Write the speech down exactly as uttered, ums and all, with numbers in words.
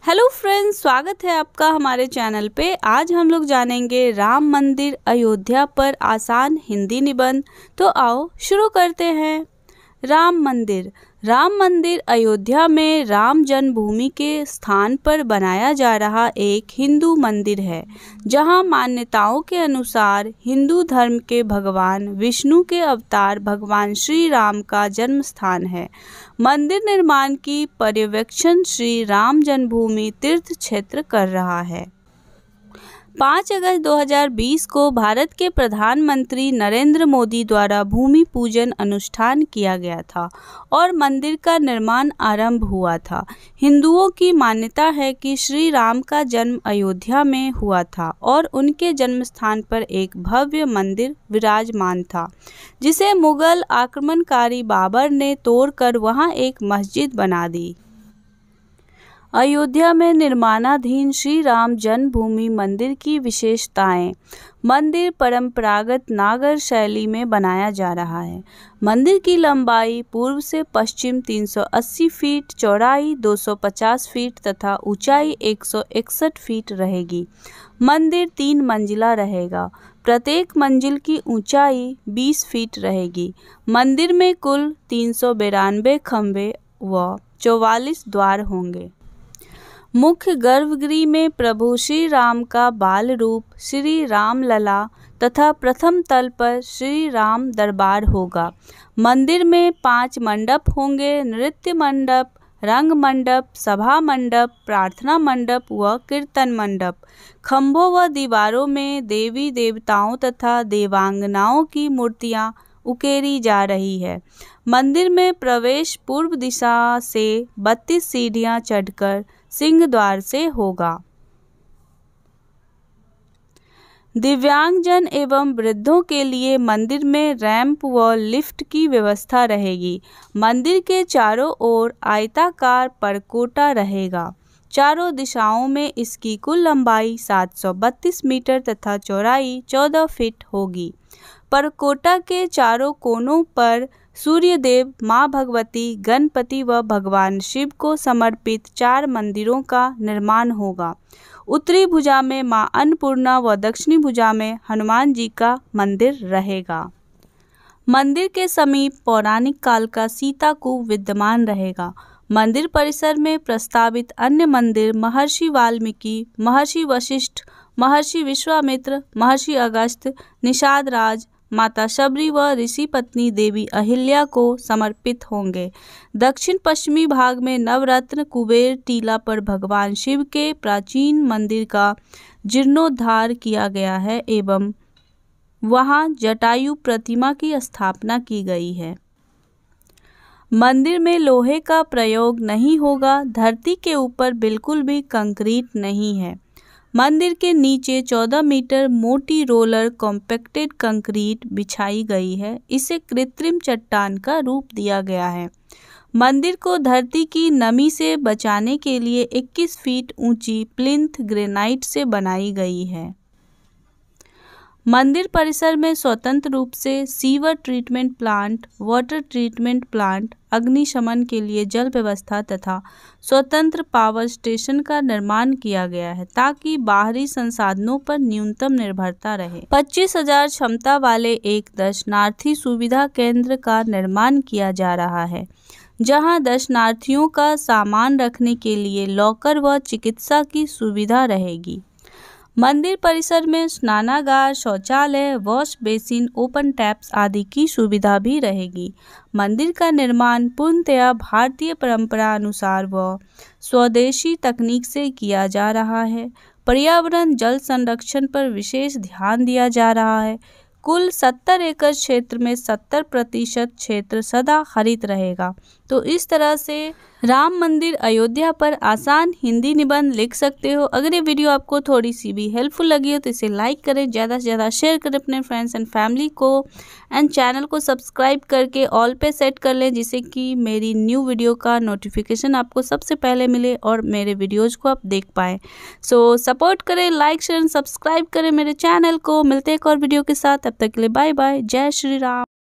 Hello friends, स्वागत है आपका हमारे चैनल पे। आज हम लोग जानेंगे राम मंदिर अयोध्या पर आसान हिंदी निबंध। तो आओ शुरू करते हैं। राम मंदिर राम मंदिर अयोध्या में राम जन्मभूमि के स्थान पर बनाया जा रहा एक हिंदू मंदिर है, जहां मान्यताओं के अनुसार हिंदू धर्म के भगवान विष्णु के अवतार भगवान श्री राम का जन्म स्थान है। मंदिर निर्माण की पर्यवेक्षण श्री राम जन्मभूमि तीर्थ क्षेत्र कर रहा है। पाँच अगस्त दो हज़ार बीस को भारत के प्रधानमंत्री नरेंद्र मोदी द्वारा भूमि पूजन अनुष्ठान किया गया था और मंदिर का निर्माण आरंभ हुआ था। हिंदुओं की मान्यता है कि श्री राम का जन्म अयोध्या में हुआ था और उनके जन्म स्थान पर एक भव्य मंदिर विराजमान था, जिसे मुगल आक्रमणकारी बाबर ने तोड़कर वहां एक मस्जिद बना दी। अयोध्या में निर्माणाधीन श्री राम जन्मभूमि मंदिर की विशेषताएं। मंदिर परंपरागत नागर शैली में बनाया जा रहा है। मंदिर की लंबाई पूर्व से पश्चिम तीन सौ अस्सी फीट, चौड़ाई दो सौ पचास फीट तथा ऊंचाई एक सौ इकसठ फीट रहेगी। मंदिर तीन मंजिला रहेगा। प्रत्येक मंजिल की ऊंचाई बीस फीट रहेगी। मंदिर में कुल तीन सौ बिरानवे खंभे व चौवालीस द्वार होंगे। मुख्य गर्भगृह में प्रभु श्री राम का बाल रूप श्री राम लला तथा प्रथम तल पर श्री राम दरबार होगा। मंदिर में पांच मंडप होंगे: नृत्य मंडप, रंग मंडप, सभा मंडप, प्रार्थना मंडप व कीर्तन मंडप। खंभों व दीवारों में देवी देवताओं तथा देवांगनाओं की मूर्तियां उकेरी जा रही है। मंदिर में प्रवेश पूर्व दिशा से बत्तीस सीढ़ियां चढ़कर सिंह द्वार से होगा। दिव्यांगजन एवं वृद्धों के लिए मंदिर में रैंप व लिफ्ट की व्यवस्था रहेगी। मंदिर के चारों ओर आयताकार परकोटा रहेगा। चारों दिशाओं में इसकी कुल लंबाई सात सौ बत्तीस मीटर तथा चौड़ाई चौदह फीट होगी। परकोटा के चारों कोनों पर सूर्यदेव, माँ भगवती, गणपति व भगवान शिव को समर्पित चार मंदिरों का निर्माण होगा। उत्तरी भुजा में माँ अन्नपूर्णा व दक्षिणी भुजा में हनुमान जी का मंदिर रहेगा। मंदिर के समीप पौराणिक काल का सीता कूप विद्यमान रहेगा। मंदिर परिसर में प्रस्तावित अन्य मंदिर महर्षि वाल्मीकि, महर्षि वशिष्ठ, महर्षि विश्वामित्र, महर्षि अगस्त्य, निषाद राज, माता शबरी व ऋषि पत्नी देवी अहिल्या को समर्पित होंगे। दक्षिण पश्चिमी भाग में नवरत्न कुबेर टीला पर भगवान शिव के प्राचीन मंदिर का जीर्णोद्धार किया गया है एवं वहां जटायु प्रतिमा की स्थापना की गई है। मंदिर में लोहे का प्रयोग नहीं होगा। धरती के ऊपर बिल्कुल भी कंक्रीट नहीं है। मंदिर के नीचे चौदह मीटर मोटी रोलर कॉम्पैक्टेड कंक्रीट बिछाई गई है। इसे कृत्रिम चट्टान का रूप दिया गया है। मंदिर को धरती की नमी से बचाने के लिए इक्कीस फीट ऊंची प्लिंथ ग्रेनाइट से बनाई गई है। मंदिर परिसर में स्वतंत्र रूप से sewer treatment plant, water treatment plant, अग्निशमन के लिए जल व्यवस्था तथा स्वतंत्र पावर स्टेशन का निर्माण किया गया है, ताकि बाहरी संसाधनों पर न्यूनतम निर्भरता रहे। पच्चीस हजार क्षमता वाले एक दर्शनार्थी सुविधा केंद्र का निर्माण किया जा रहा है, जहां दर्शनार्थियों का सामान रखने के लिए लॉकर व चिकित्सा की सुविधा रहेगी। मंदिर परिसर में स्नानागार, शौचालय, वॉश बेसिन, ओपन टैप्स आदि की सुविधा भी रहेगी। मंदिर का निर्माण पूर्णतया भारतीय परंपरा अनुसार व स्वदेशी तकनीक से किया जा रहा है। पर्यावरण जल संरक्षण पर विशेष ध्यान दिया जा रहा है। कुल सत्तर एकड़ क्षेत्र में सत्तर प्रतिशत क्षेत्र सदा हरित रहेगा। तो इस तरह से राम मंदिर अयोध्या पर आसान हिंदी निबंध लिख सकते हो। अगर ये वीडियो आपको थोड़ी सी भी हेल्पफुल लगी हो तो इसे लाइक करें, ज़्यादा से ज़्यादा शेयर करें अपने फ्रेंड्स एंड फैमिली को, एंड चैनल को सब्सक्राइब करके ऑल पे सेट कर लें, जिससे कि मेरी न्यू वीडियो का नोटिफिकेशन आपको सबसे पहले मिले और मेरे वीडियोज़ को आप देख पाएँ। सो सपोर्ट करें, लाइक शेयर सब्सक्राइब करें मेरे चैनल को। मिलते हैं एक और वीडियो के साथ, तब तक के लिए बाय बाय। जय श्री राम।